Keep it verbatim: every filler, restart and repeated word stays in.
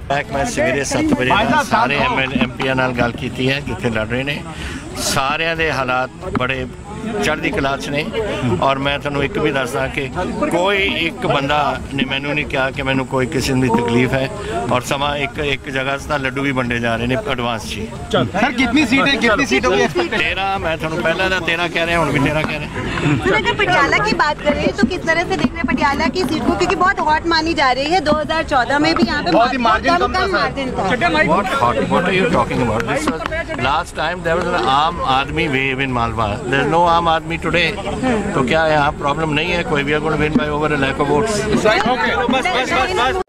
मैं सवेरे सत्त बजे ਦਾ ਸਾਰੇ ਐਮਪੀਆਂ ਨਾਲ ਗੱਲ ਕੀਤੀ ਹੈ ਜਿੱਥੇ ਲੜ ਰਹੇ ਨੇ ਸਾਰਿਆਂ ਦੇ ਹਾਲਾਤ ਬੜੇ चढ़ती कला च ने और मैं तुहानू एक भी दसदा कि कोई एक बंदा ने मैनू नहीं कहा कि मैनू कोई किसी की तकलीफ है और समा एक एक जगह से लड्डू भी वंडे जा रहे हैं एडवांस ची। सर कितनी सीटें कितनी सीट होगी? तेरह मैं तुहानू पहले तो तेरह कह रहे हैं हुण भी तेरह कह रहे हैं। अगर पटियाला की बात करें तो किस तरह से देख रहे हैं पटियाला की सीट को, क्योंकि बहुत हॉट मानी जा रही है। दो हज़ार चौदह में भी यहाँ पे बहुत मार्जिन कम था। What hot? What are you talking about? This was last time there was an आम आदमी wave in Malwa. There is no आम आदमी टुडे, तो क्या यहाँ प्रॉब्लम नहीं है कोई भी? Win by over a lakh of votes.